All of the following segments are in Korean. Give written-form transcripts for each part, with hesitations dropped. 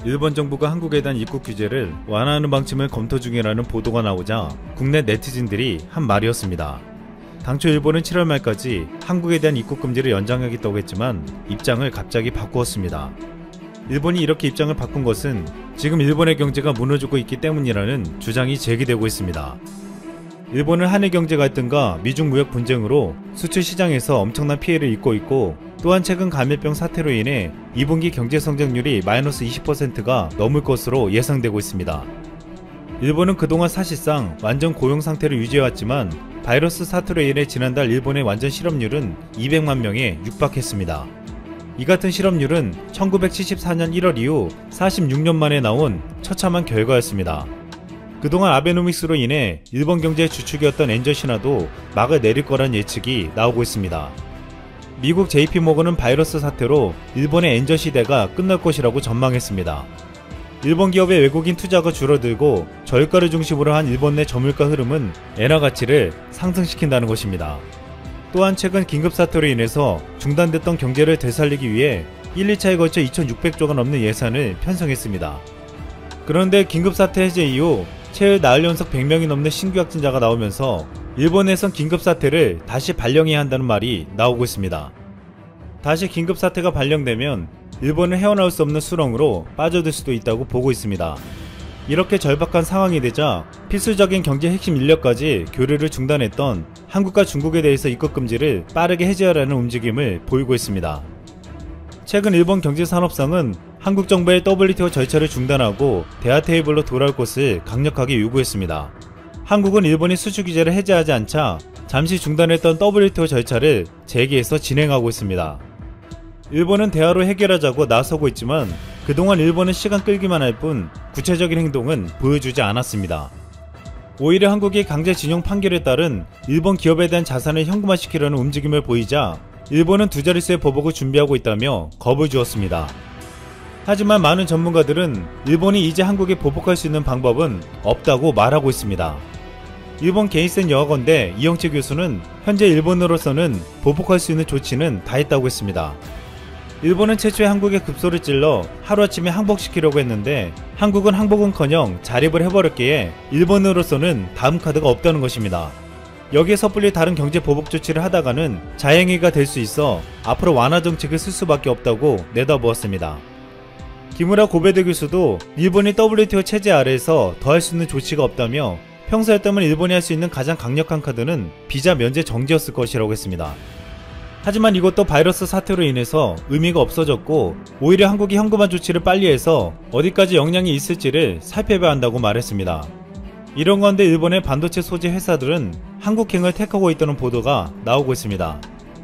일본 정부가 한국에 대한 입국 규제를 완화하는 방침을 검토 중이라는 보도가 나오자 국내 네티즌들이 한 말이었습니다. 당초 일본은 7월 말까지 한국에 대한 입국 금지를 연장하겠다고 했지만 입장을 갑자기 바꾸었습니다. 일본이 이렇게 입장을 바꾼 것은 지금 일본의 경제가 무너지고 있기 때문이라는 주장이 제기되고 있습니다. 일본은 한일 경제 갈등과 미중 무역 분쟁으로 수출 시장에서 엄청난 피해를 입고 있고, 또한 최근 감염병 사태로 인해 2분기 경제 성장률이 마이너스 20%가 넘을 것으로 예상되고 있습니다. 일본은 그동안 사실상 완전 고용 상태를 유지해왔지만 바이러스 사태로 인해 지난달 일본의 완전 실업률은 200만 명에 육박했습니다. 이 같은 실업률은 1974년 1월 이후 46년 만에 나온 처참한 결과였습니다. 그동안 아베노믹스로 인해 일본 경제의 주축이었던 엔저 신화도 막을 내릴 거란 예측이 나오고 있습니다. 미국 JP모건은 바이러스 사태로 일본의 엔저 시대가 끝날 것이라고 전망했습니다. 일본 기업의 외국인 투자가 줄어들고 저유가를 중심으로 한 일본 내 저물가 흐름은 엔화 가치를 상승시킨다는 것입니다. 또한 최근 긴급사태로 인해서 중단됐던 경제를 되살리기 위해 1, 2차에 걸쳐 2600조가 넘는 예산을 편성했습니다. 그런데 긴급사태 해제 이후 최근 나흘 연속 100명이 넘는 신규 확진자가 나오면서 일본에선 긴급사태를 다시 발령해야 한다는 말이 나오고 있습니다. 다시 긴급사태가 발령되면 일본은 헤어나올 수 없는 수렁으로 빠져들 수도 있다고 보고 있습니다. 이렇게 절박한 상황이 되자 필수적인 경제 핵심 인력까지 교류를 중단했던 한국과 중국에 대해서 입국 금지를 빠르게 해제하라는 움직임을 보이고 있습니다. 최근 일본 경제산업상은 한국 정부의 WTO 절차를 중단하고 대화 테이블로 돌아올 것을 강력하게 요구했습니다. 한국은 일본이 수출 규제를 해제하지 않자 잠시 중단했던 WTO 절차를 재개해서 진행하고 있습니다. 일본은 대화로 해결하자고 나서고 있지만 그동안 일본은 시간 끌기만 할 뿐 구체적인 행동은 보여주지 않았습니다. 오히려 한국이 강제징용 판결에 따른 일본 기업에 대한 자산을 현금화시키려는 움직임을 보이자 일본은 두 자릿수의 보복을 준비하고 있다며 겁을 주었습니다. 하지만 많은 전문가들은 일본이 이제 한국에 보복할 수 있는 방법은 없다고 말하고 있습니다. 일본 게이센 여학원대 이영채 교수는 현재 일본으로서는 보복할 수 있는 조치는 다 했다고 했습니다. 일본은 최초에 한국에 급소를 찔러 하루아침에 항복시키려고 했는데 한국은 항복은커녕 자립을 해버렸기에 일본으로서는 다음 카드가 없다는 것입니다. 여기에 섣불리 다른 경제 보복 조치를 하다가는 자행위가 될 수 있어 앞으로 완화 정책을 쓸 수밖에 없다고 내다보았습니다. 기무라 고베대 교수도 일본이 WTO 체제 아래에서 더 할 수 있는 조치가 없다며 평소였다면 일본이 할 수 있는 가장 강력한 카드는 비자 면제 정지였을 것이라고 했습니다. 하지만 이것도 바이러스 사태로 인해서 의미가 없어졌고 오히려 한국이 현금화 조치를 빨리 해서 어디까지 영향이 있을지를 살펴봐야 한다고 말했습니다. 이런 가운데 일본의 반도체 소재 회사들은 한국행을 택하고 있다는 보도가 나오고 있습니다.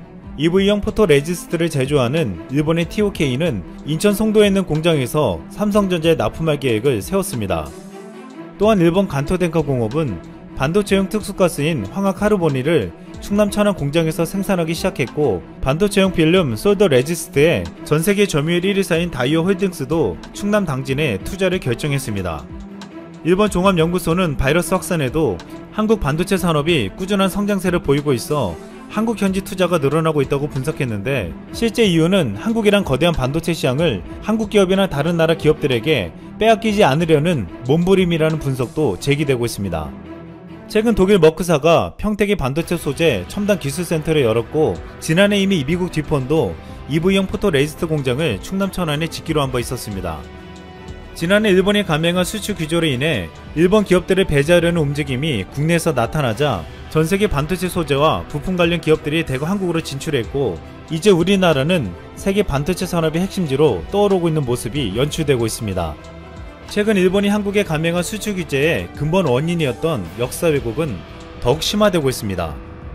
EV형 포토레지스트를 제조하는 일본의 TOK는 인천 송도에 있는 공장에서 삼성전자에 납품할 계획을 세웠습니다. 또한 일본 간토덴카 공업은 반도체용 특수가스인 황화카르보니를 충남 천안 공장에서 생산하기 시작했고, 반도체용 필름 솔더 레지스트에 전세계 점유율 1위사인 다이오 홀딩스도 충남 당진에 투자를 결정했습니다. 일본 종합연구소는 바이러스 확산에도 한국 반도체 산업이 꾸준한 성장세를 보이고 있어 한국 현지 투자가 늘어나고 있다고 분석했는데, 실제 이유는 한국이란 거대한 반도체 시장을 한국 기업이나 다른 나라 기업들에게 빼앗기지 않으려는 몸부림이라는 분석도 제기되고 있습니다. 최근 독일 머크사가 평택의 반도체 소재 첨단 기술센터를 열었고, 지난해 이미 미국 디폰도 EV형 포토레지스트 공장을 충남 천안에 짓기로 한 바 있었습니다. 지난해 일본이 감행한 수출 규제로 인해 일본 기업들을 배제하려는 움직임이 국내에서 나타나자 전세계 반도체 소재와 부품 관련 기업들이 대거 한국으로 진출했고, 이제 우리나라는 세계 반도체 산업의 핵심지로 떠오르고 있는 모습이 연출되고 있습니다. 최근 일본이 한국에 감행한 수출 규제의 근본 원인이었던 역사 왜곡은 더욱 심화되고 있습니다.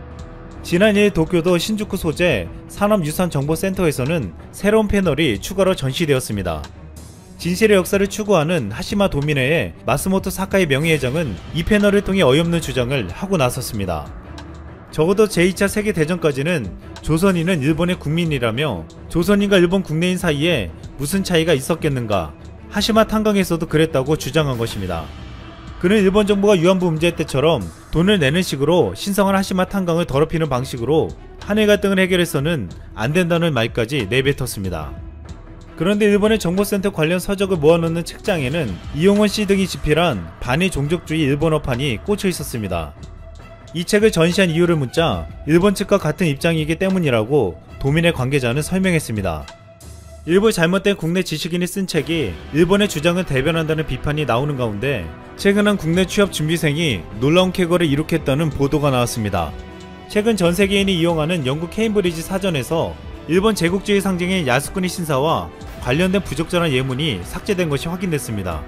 지난 2일 도쿄도 신주쿠 소재 산업유산정보센터에서는 새로운 패널이 추가로 전시되었습니다. 진실의 역사를 추구하는 하시마 도미네의 마스모토 사카이 명예회장은 이 패널을 통해 어이없는 주장을 하고 나섰습니다. 적어도 제2차 세계대전까지는 조선인은 일본의 국민이라며 조선인과 일본 국내인 사이에 무슨 차이가 있었겠는가, 하시마 탄광에서도 그랬다고 주장한 것입니다. 그는 일본 정부가 위안부 문제 때처럼 돈을 내는 식으로 신성한 하시마 탄광을 더럽히는 방식으로 한일 갈등을 해결해서는 안 된다는 말까지 내뱉었습니다. 그런데 일본의 정보센터 관련 서적을 모아놓는 책장에는 이용원 씨 등이 집필한 반의 종족주의 일본어판이 꽂혀 있었습니다. 이 책을 전시한 이유를 묻자 일본 측과 같은 입장이기 때문이라고 도민의 관계자는 설명했습니다. 일부 잘못된 국내 지식인이 쓴 책이 일본의 주장을 대변한다는 비판이 나오는 가운데 최근 한 국내 취업 준비생이 놀라운 쾌거를 이룩했다는 보도가 나왔습니다. 최근 전 세계인이 이용하는 영국 케임브리지 사전에서 일본 제국주의 상징인 야스쿠니 신사와 관련된 부적절한 예문이 삭제된 것이 확인됐습니다.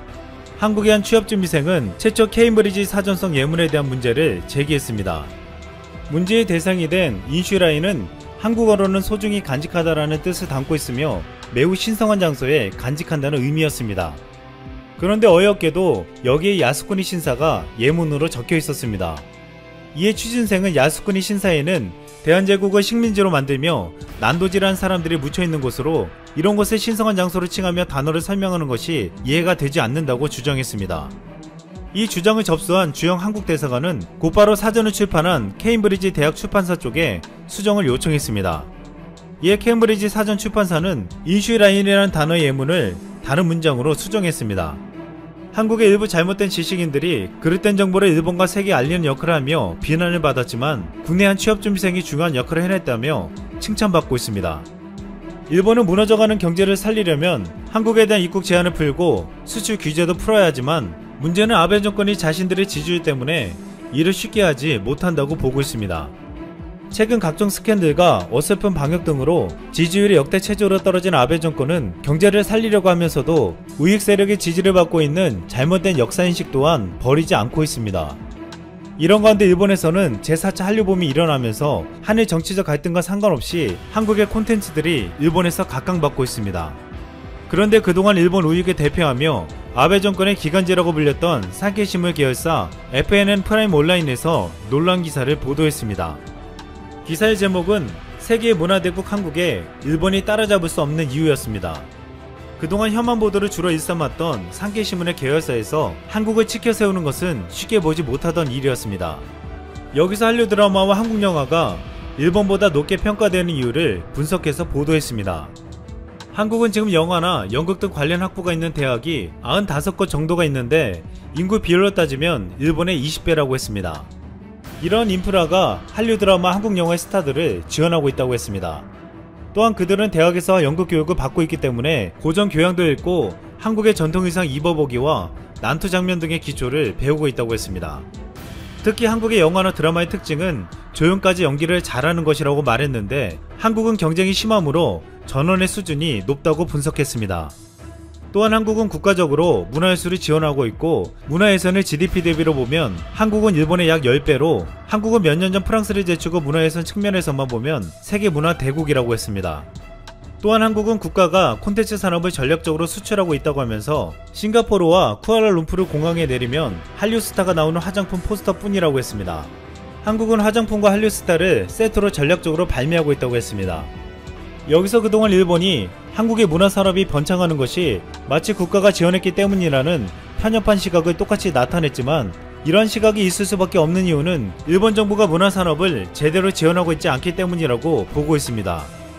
한국의 한 취업준비생은 최초 케임브리지 사전성 예문에 대한 문제를 제기했습니다. 문제의 대상이 된 인슈라인은 한국어로는 소중히 간직하다라는 뜻을 담고 있으며 매우 신성한 장소에 간직한다는 의미였습니다. 그런데 어이없게도 여기에 야스쿠니 신사가 예문으로 적혀 있었습니다. 이에 취준생은 야스쿠니 신사에는 대한제국을 식민지로 만들며 난도질한 사람들이 묻혀있는 곳으로 이런 곳을 신성한 장소로 칭하며 단어를 설명하는 것이 이해가 되지 않는다고 주장했습니다. 이 주장을 접수한 주영 한국대사관은 곧바로 사전을 출판한 케임브리지 대학 출판사 쪽에 수정을 요청했습니다. 이에 케임브리지 사전 출판사는 인슈라인이라는 단어의 예문을 다른 문장으로 수정했습니다. 한국의 일부 잘못된 지식인들이 그릇된 정보를 일본과 세계에 알리는 역할을 하며 비난을 받았지만 국내 한 취업준비생이 중요한 역할을 해냈다며 칭찬받고 있습니다. 일본은 무너져가는 경제를 살리려면 한국에 대한 입국 제한을 풀고 수출 규제도 풀어야 하지만 문제는 아베 정권이 자신들의 지지율 때문에 이를 쉽게 하지 못한다고 보고 있습니다. 최근 각종 스캔들과 어설픈 방역 등으로 지지율이 역대 최저로 떨어진 아베 정권은 경제를 살리려고 하면서도 우익 세력의 지지를 받고 있는 잘못된 역사인식 또한 버리지 않고 있습니다. 이런 가운데 일본에서는 제4차 한류붐이 일어나면서 한일 정치적 갈등과 상관없이 한국의 콘텐츠들이 일본에서 각광받고 있습니다. 그런데 그동안 일본 우익을 대표하며 아베 정권의 기관지라고 불렸던 산케이신문 계열사 FNN 프라임 온라인에서 논란 기사를 보도했습니다. 기사의 제목은 세계의 문화대국 한국에 일본이 따라잡을 수 없는 이유였습니다. 그동안 혐한 보도를 주로 일삼았던 산케이신문의 계열사에서 한국을 치켜세우는 것은 쉽게 보지 못하던 일이었습니다. 여기서 한류 드라마와 한국 영화가 일본보다 높게 평가되는 이유를 분석해서 보도했습니다. 한국은 지금 영화나 연극 등 관련 학부가 있는 대학이 95곳 정도가 있는데 인구 비율로 따지면 일본의 20배라고 했습니다. 이런 인프라가 한류 드라마, 한국 영화의 스타들을 지원하고 있다고 했습니다. 또한 그들은 대학에서 연극 교육을 받고 있기 때문에 고전 교양도 읽고 한국의 전통 의상 입어보기와 난투 장면 등의 기초를 배우고 있다고 했습니다. 특히 한국의 영화나 드라마의 특징은 조연까지 연기를 잘하는 것이라고 말했는데 한국은 경쟁이 심하므로 전원의 수준이 높다고 분석했습니다. 또한 한국은 국가적으로 문화예술을 지원하고 있고 문화예산을 GDP 대비로 보면 한국은 일본의 약 10배로 한국은 몇 년 전 프랑스를 제치고 문화예산 측면에서만 보면 세계 문화 대국이라고 했습니다. 또한 한국은 국가가 콘텐츠 산업을 전략적으로 수출하고 있다고 하면서 싱가포르와 쿠알라룸푸르 공항에 내리면 한류 스타가 나오는 화장품 포스터뿐이라고 했습니다. 한국은 화장품과 한류 스타를 세트로 전략적으로 발매하고 있다고 했습니다. 여기서 그동안 일본이 한국의 문화산업이 번창하는 것이 마치 국가가 지원했기 때문이라는 편협한 시각을 똑같이 나타냈지만 이러한 시각이 있을 수밖에 없는 이유는 일본 정부가 문화산업을 제대로 지원하고 있지 않기 때문이라고 보고 있습니다.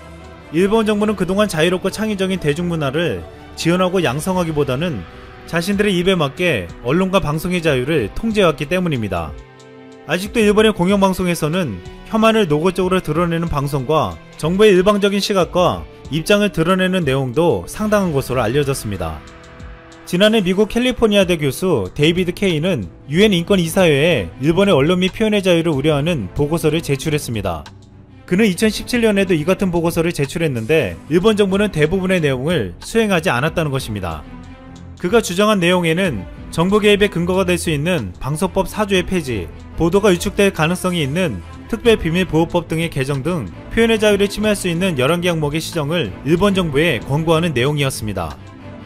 일본 정부는 그동안 자유롭고 창의적인 대중문화를 지원하고 양성하기보다는 자신들의 입에 맞게 언론과 방송의 자유를 통제해왔기 때문입니다. 아직도 일본의 공영방송에서는 혐한을 노골적으로 드러내는 방송과 정부의 일방적인 시각과 입장을 드러내는 내용도 상당한 것으로 알려졌습니다. 지난해 미국 캘리포니아대 교수 데이비드 케이는 UN 인권이사회에 일본의 언론 및 표현의 자유를 우려하는 보고서를 제출했습니다. 그는 2017년에도 이 같은 보고서를 제출했는데 일본 정부는 대부분의 내용을 수행하지 않았다는 것입니다. 그가 주장한 내용에는 정부 개입의 근거가 될 수 있는 방송법 4조의 폐지, 보도가 유축될 가능성이 있는 특별비밀보호법 등의 개정 등 표현의 자유를 침해할 수 있는 11개 항목의 시정을 일본 정부에 권고하는 내용이었습니다.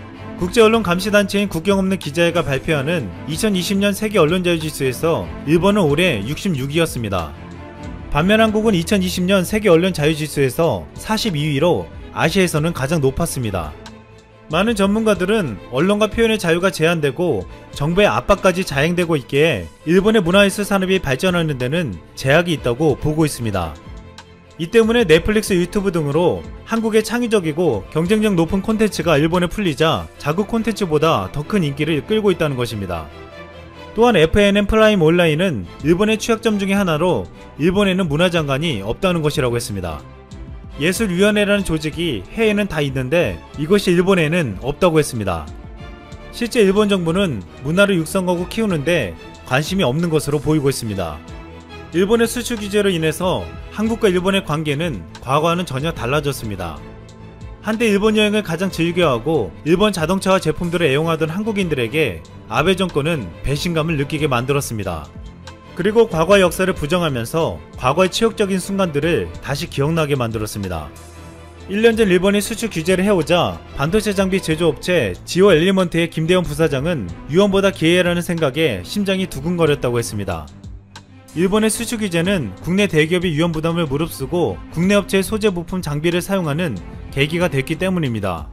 국제언론감시단체인 국경없는 기자회가 발표하는 2020년 세계 언론자유지수에서 일본은 올해 66위였습니다. 반면 한국은 2020년 세계 언론자유지수에서 42위로 아시아에서는 가장 높았습니다. 많은 전문가들은 언론과 표현의 자유가 제한되고 정부의 압박까지 자행되고 있기에 일본의 문화예술 산업이 발전하는 데는 제약이 있다고 보고 있습니다. 이 때문에 넷플릭스, 유튜브 등으로 한국의 창의적이고 경쟁력 높은 콘텐츠가 일본에 풀리자 자국 콘텐츠보다 더 큰 인기를 끌고 있다는 것입니다. 또한 FNN 프라임 온라인은 일본의 취약점 중의 하나로 일본에는 문화장관이 없다는 것이라고 했습니다. 예술위원회라는 조직이 해외에는 다 있는데 이것이 일본에는 없다고 했습니다. 실제 일본 정부는 문화를 육성하고 키우는데 관심이 없는 것으로 보이고 있습니다. 일본의 수출 규제로 인해서 한국과 일본의 관계는 과거와는 전혀 달라졌습니다. 한때 일본 여행을 가장 즐겨하고 일본 자동차와 제품들을 애용하던 한국인들에게 아베 정권은 배신감을 느끼게 만들었습니다. 그리고 과거의 역사를 부정하면서 과거의 치욕적인 순간들을 다시 기억나게 만들었습니다. 1년 전 일본이 수출 규제를 해오자 반도체 장비 제조업체 지오 엘리먼트의 김대현 부사장은 유언보다 기회라는 생각에 심장이 두근거렸다고 했습니다. 일본의 수출 규제는 국내 대기업이 유언 부담을 무릅쓰고 국내 업체의 소재 부품 장비를 사용하는 계기가 됐기 때문입니다.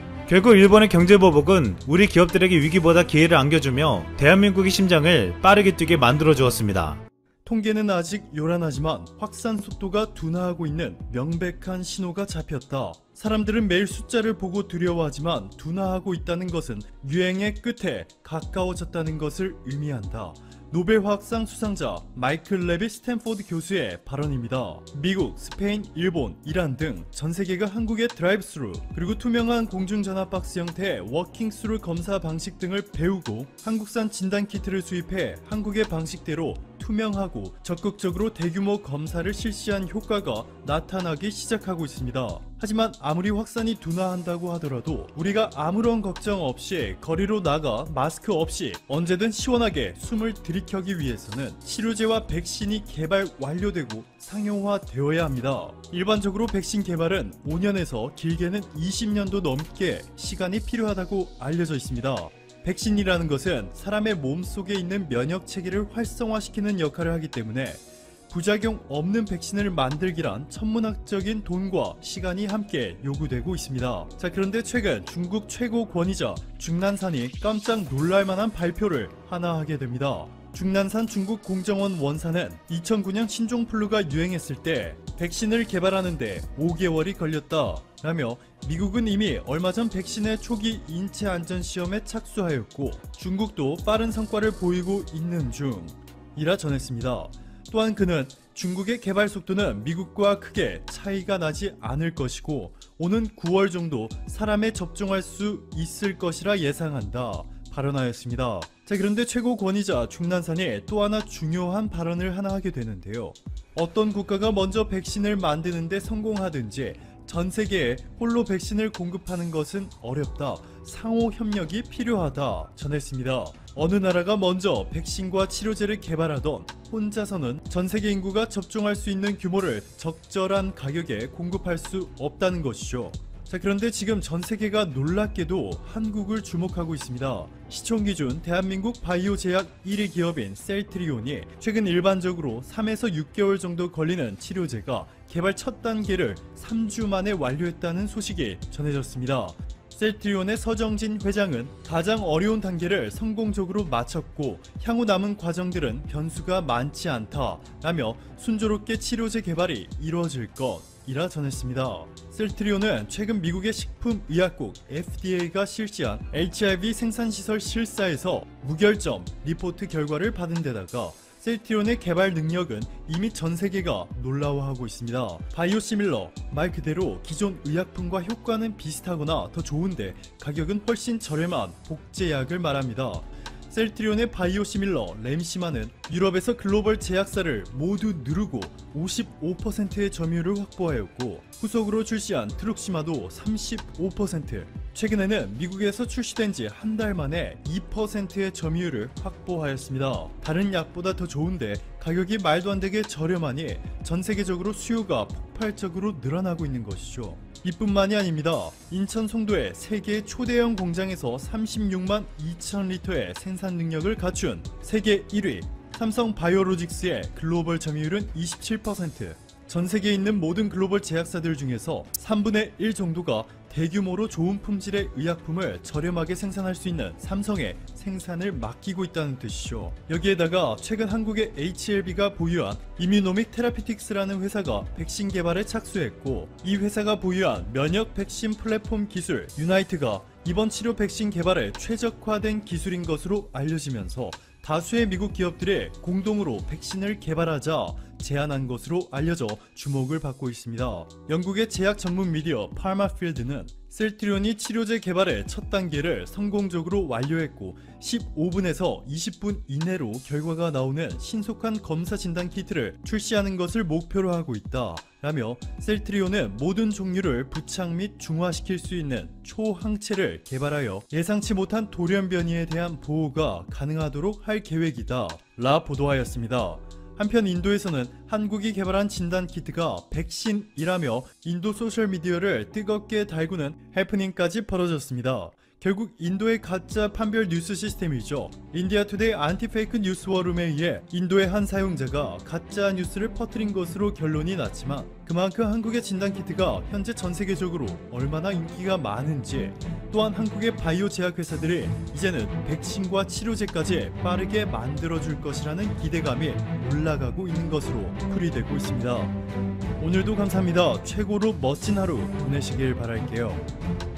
결국 일본의 경제보복은 우리 기업들에게 위기보다 기회를 안겨주며 대한민국의 심장을 빠르게 뛰게 만들어 주었습니다. 통계는 아직 요란하지만 확산 속도가 둔화하고 있는 명백한 신호가 잡혔다. 사람들은 매일 숫자를 보고 두려워하지만 둔화하고 있다는 것은 유행의 끝에 가까워졌다는 것을 의미한다. 노벨 화학상 수상자 마이클 레비 스탠포드 교수의 발언입니다. 미국, 스페인, 일본, 이란 등 전 세계가 한국의 드라이브스루 그리고 투명한 공중전화 박스 형태의 워킹스루 검사 방식 등을 배우고 한국산 진단키트를 수입해 한국의 방식대로 투명하고 적극적으로 대규모 검사를 실시한 효과가 나타나기 시작하고 있습니다. 하지만 아무리 확산이 둔화한다고 하더라도 우리가 아무런 걱정 없이 거리로 나가 마스크 없이 언제든 시원하게 숨을 들이켜기 위해서는 치료제와 백신이 개발 완료되고 상용화되어야 합니다. 일반적으로 백신 개발은 5년에서 길게는 20년도 넘게 시간이 필요하다고 알려져 있습니다. 백신이라는 것은 사람의 몸속에 있는 면역 체계를 활성화시키는 역할을 하기 때문에 부작용 없는 백신을 만들기란 천문학적인 돈과 시간이 함께 요구되고 있습니다. 자, 그런데 최근 중국 최고 권위자 중난산이 깜짝 놀랄만한 발표를 하나 하게 됩니다. 중난산 중국 공정원 원사는 2009년 신종플루가 유행했을 때 백신을 개발하는데 5개월이 걸렸다 라며 미국은 이미 얼마 전 백신의 초기 인체 안전 시험에 착수하였고 중국도 빠른 성과를 보이고 있는 중이라 전했습니다. 또한 그는 중국의 개발 속도는 미국과 크게 차이가 나지 않을 것이고 오는 9월 정도 사람에 접종할 수 있을 것이라 예상한다 발언하였습니다. 자, 그런데 최고 권위자 중난산이 또 하나 중요한 발언을 하나 하게 되는데요. 어떤 국가가 먼저 백신을 만드는데 성공하든지 전 세계에 홀로 백신을 공급하는 것은 어렵다. 상호 협력이 필요하다 전했습니다. 어느 나라가 먼저 백신과 치료제를 개발하던 혼자서는 전 세계 인구가 접종할 수 있는 규모를 적절한 가격에 공급할 수 없다는 것이죠. 자, 그런데 지금 전 세계가 놀랍게도 한국을 주목하고 있습니다. 시총 기준 대한민국 바이오 제약 1위 기업인 셀트리온이 최근 일반적으로 3에서 6개월 정도 걸리는 치료제가 개발 첫 단계를 3주 만에 완료했다는 소식이 전해졌습니다. 셀트리온의 서정진 회장은 가장 어려운 단계를 성공적으로 마쳤고 향후 남은 과정들은 변수가 많지 않다 라며 순조롭게 치료제 개발이 이루어질 것이라 전했습니다. 셀트리온은 최근 미국의 식품의약국 FDA가 실시한 HIV 생산시설 실사에서 무결점 리포트 결과를 받은 데다가 셀트리온의 개발 능력은 이미 전 세계가 놀라워하고 있습니다. 바이오시밀러, 말 그대로 기존 의약품과 효과는 비슷하거나 더 좋은데 가격은 훨씬 저렴한 복제약을 말합니다. 셀트리온의 바이오시밀러 램시마는 유럽에서 글로벌 제약사를 모두 누르고 55%의 점유율을 확보하였고 후속으로 출시한 트룩시마도 35%, 최근에는 미국에서 출시된 지 한 달 만에 2%의 점유율을 확보하였습니다. 다른 약보다 더 좋은데 가격이 말도 안 되게 저렴하니 전 세계적으로 수요가 폭발적으로 늘어나고 있는 것이죠. 이뿐만이 아닙니다. 인천 송도의 세계 초대형 공장에서 36만 2천 리터의 생산 능력을 갖춘 세계 1위 삼성 바이오로직스의 글로벌 점유율은 27%, 전 세계에 있는 모든 글로벌 제약사들 중에서 3분의 1 정도가 대규모로 좋은 품질의 의약품을 저렴하게 생산할 수 있는 삼성에 생산을 맡기고 있다는 뜻이죠. 여기에다가 최근 한국의 HLB가 보유한 이뮤노믹 테라피틱스라는 회사가 백신 개발에 착수했고, 이 회사가 보유한 면역 백신 플랫폼 기술 유나이트가 이번 치료 백신 개발에 최적화된 기술인 것으로 알려지면서 다수의 미국 기업들이 공동으로 백신을 개발하자 제안한 것으로 알려져 주목을 받고 있습니다. 영국의 제약 전문 미디어 파마필드는 셀트리온이 치료제 개발의 첫 단계를 성공적으로 완료했고 15분에서 20분 이내로 결과가 나오는 신속한 검사 진단 키트를 출시하는 것을 목표로 하고 있다 라며, 셀트리온은 모든 종류를 부착 및 중화시킬 수 있는 초항체를 개발하여 예상치 못한 돌연변이에 대한 보호가 가능하도록 할 계획이다 라 보도하였습니다. 한편 인도에서는 한국이 개발한 진단키트가 백신이라며 인도 소셜미디어를 뜨겁게 달구는 해프닝까지 벌어졌습니다. 결국 인도의 가짜 판별 뉴스 시스템이죠. 인디아투데이 안티페이크 뉴스워룸에 의해 인도의 한 사용자가 가짜 뉴스를 퍼뜨린 것으로 결론이 났지만, 그만큼 한국의 진단키트가 현재 전 세계적으로 얼마나 인기가 많은지, 또한 한국의 바이오 제약회사들이 이제는 백신과 치료제까지 빠르게 만들어줄 것이라는 기대감이 올라가고 있는 것으로 풀이되고 있습니다. 오늘도 감사합니다. 최고로 멋진 하루 보내시길 바랄게요.